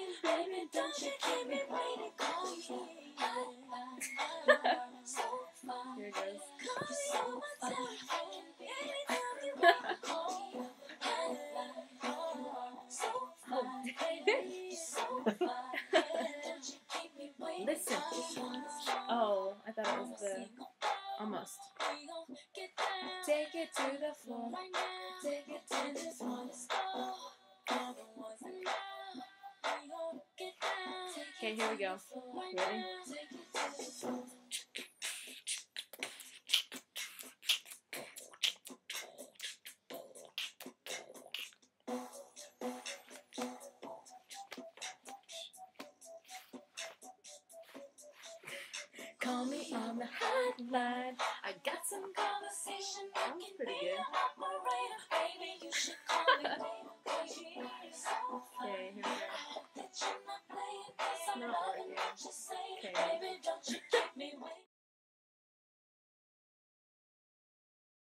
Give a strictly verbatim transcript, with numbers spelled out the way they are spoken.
Baby, don't you keep me waiting. Call me. Here it goes. Listen. Oh, I thought it was the almost. Take it to the floor. Take it to the floor. Okay, here we go. Ready? Call me on the hotline. I got some conversation. That was pretty good. Okay, here we go. It's not working. Okay.